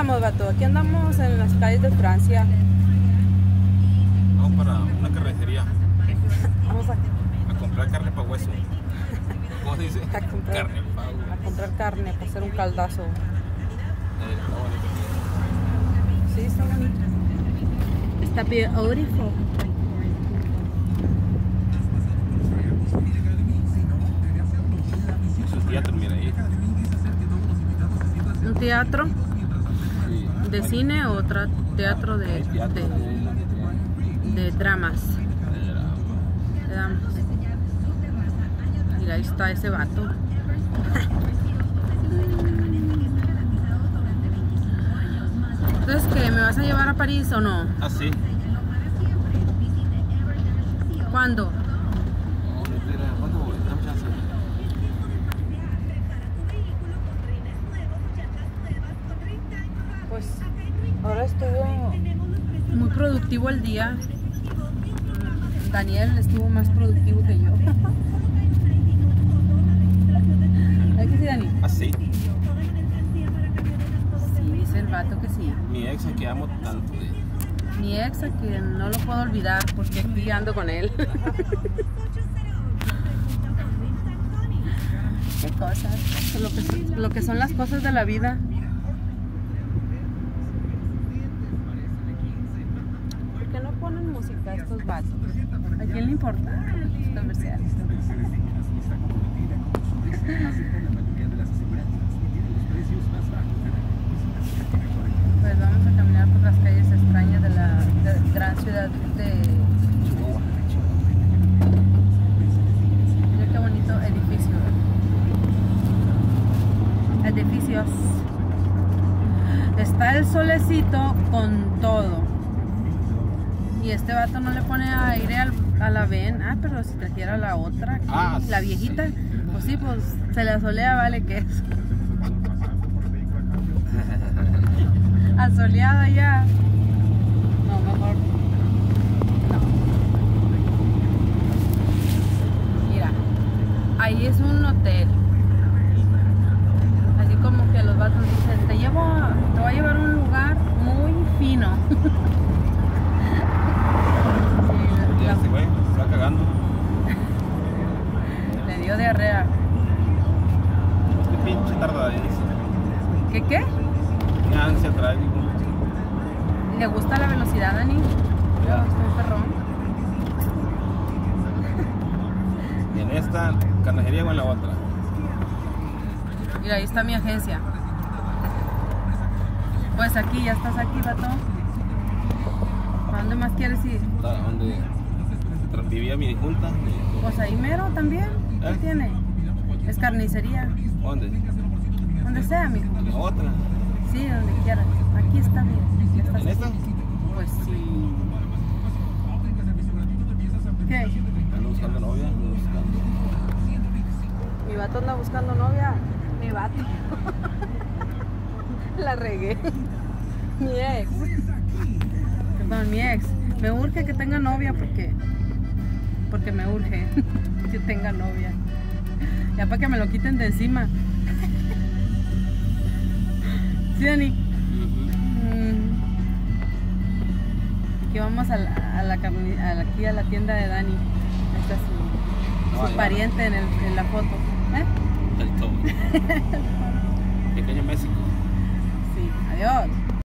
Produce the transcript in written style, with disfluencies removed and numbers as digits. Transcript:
andamos, vato? Aquí andamos en las calles de Francia. Vamos para una carnicería. Vamos A comprar carne para hueso. ¿Cómo se dice? a comprar Carne para a comprar carne para hacer un caldazo. Está bonito. Sí, está bonito. Está beautiful. Es un teatro, mira ahí. ¿Un teatro Sí. de cine o otro teatro de dramas? De dramas. Mira, ahí está ese vato. Entonces, ¿qué? ¿Me vas a llevar a París o no? Ah, sí. ¿Cuándo? ¿Cuánto voy? Dame chance. Pues ahora estuvo muy productivo el día. Daniel estuvo más productivo que yo. ¿Verdad que sí, Dani? Ah, sí. Sí, dice el vato que sí. Mi ex a que amo tanto. Mi ex, a que no lo puedo olvidar porque aquí ando con él. Qué cosas, lo que son las cosas de la vida. ¿Por qué no ponen música estos vatos? ¿A quién le importa? Comerciales. Pues vamos a caminar por las calles extrañas de la gran ciudad de Chihuahua. Mira qué bonito edificio. Edificios. Está el solecito con todo. Y este vato no le pone aire a la ven. Ah, pero si trajera la otra, Ah, la viejita, sí. pues sí, pues se la solea, vale que es. Asoleada ya. No, mejor. No. Mira, ahí es un hotel. Así como que los vatos dicen, te voy a llevar a un lugar muy fino. Sí, Ya se güey, se va cagando. le dio diarrea. Este pinche tardadís. ¿Qué? Qué ansia trae. ¿Le gusta la velocidad, Dani? Ya. Estoy perrón. Y en esta carnicería o en la otra. Mira, ahí está mi agencia. Pues aquí, ya estás aquí, vato. ¿A dónde más quieres ir? Está donde vivía mi junta. Pues ahí mero también. ¿Qué ¿Eh? tiene? Es carnicería. ¿Dónde? Donde sea, mijo. En la otra. Sí, donde quieras. Aquí está bien. Ya estás ¿En esta? aquí. Pues sí. ¿Qué? Ando buscando novia. Ando buscando. Mi vato anda buscando novia. Mi vato. La regué. Mi ex. Perdón, mi ex. Me urge que tenga novia porque me urge que tenga novia. Ya para que me lo quiten de encima. ¿Sí, Dani? Aquí vamos aquí a la tienda de Dani. Ahí está su ya. pariente en la foto. ¿Eh? El todo. Pequeño México. Sí, adiós.